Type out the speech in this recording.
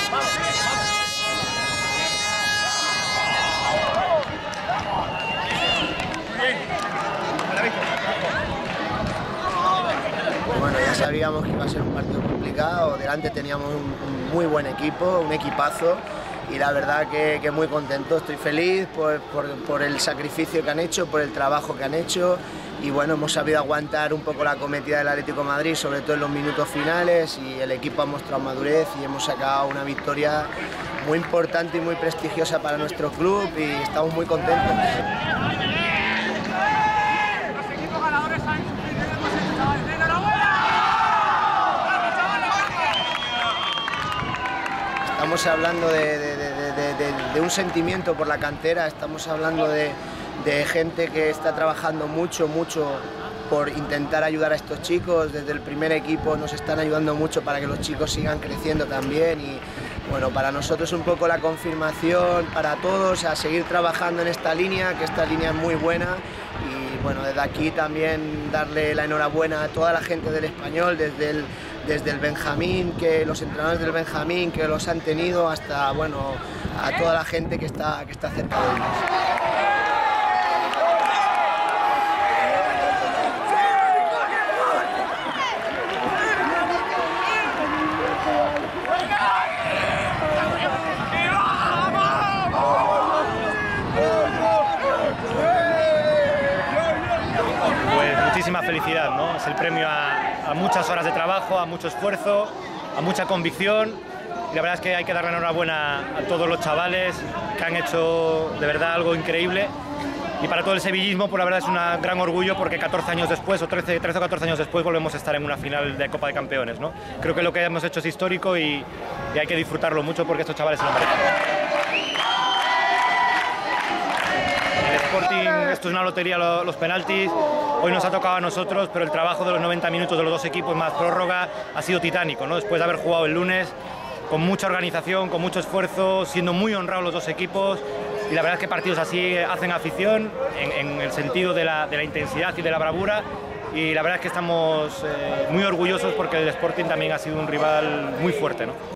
Bueno, ya sabíamos que iba a ser un partido complicado, delante teníamos un muy buen equipo, un equipazo, y la verdad que muy contento, estoy feliz por el sacrificio que han hecho, por el trabajo que han hecho, y bueno, hemos sabido aguantar un poco la acometida del Atlético de Madrid, sobre todo en los minutos finales, y el equipo ha mostrado madurez y hemos sacado una victoria muy importante y muy prestigiosa para nuestro club y estamos muy contentos. Estamos hablando de un sentimiento por la cantera, estamos hablando de gente que está trabajando mucho por intentar ayudar a estos chicos. Desde el primer equipo nos están ayudando mucho para que los chicos sigan creciendo también y bueno, para nosotros un poco la confirmación para todos a seguir trabajando en esta línea, que esta línea es muy buena. Y bueno, desde aquí también darle la enhorabuena a toda la gente del Español, desde el Benjamín, que los entrenadores del Benjamín que los han tenido, hasta bueno, a toda la gente que está cerca de ellos. Muchísima felicidad, ¿no? Es el premio a muchas horas de trabajo, a mucho esfuerzo, a mucha convicción y la verdad es que hay que darle enhorabuena a todos los chavales que han hecho de verdad algo increíble y para todo el sevillismo pues la verdad es un gran orgullo porque 14 años después o 13 o 14 años después volvemos a estar en una final de Copa de Campeones, ¿no? Creo que lo que hemos hecho es histórico y hay que disfrutarlo mucho porque estos chavales se lo merecen. Sporting, esto es una lotería los penaltis, hoy nos ha tocado a nosotros, pero el trabajo de los 90 minutos de los dos equipos más prórroga ha sido titánico, ¿no? Después de haber jugado el lunes, con mucha organización, con mucho esfuerzo, siendo muy honrados los dos equipos y la verdad es que partidos así hacen afición en el sentido de la intensidad y de la bravura y la verdad es que estamos muy orgullosos porque el Sporting también ha sido un rival muy fuerte, ¿no?